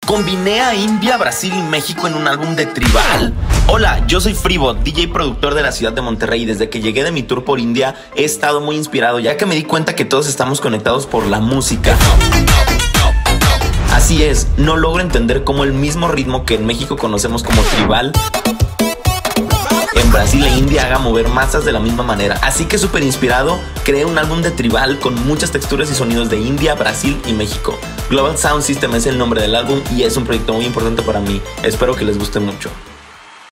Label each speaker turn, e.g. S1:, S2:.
S1: Combiné a India, Brasil y México en un álbum de tribal. Hola, yo soy Freebot, DJ y productor de la ciudad de Monterrey, y desde que llegué de mi tour por India he estado muy inspirado, ya que me di cuenta que todos estamos conectados por la música. Así es, no logro entender cómo el mismo ritmo que en México conocemos como tribal, en Brasil e India haga mover masas de la misma manera. Así que súper inspirado, creé un álbum de tribal con muchas texturas y sonidos de India, Brasil y México. Global Sound System es el nombre del álbum y es un proyecto muy importante para mí. Espero que les guste mucho.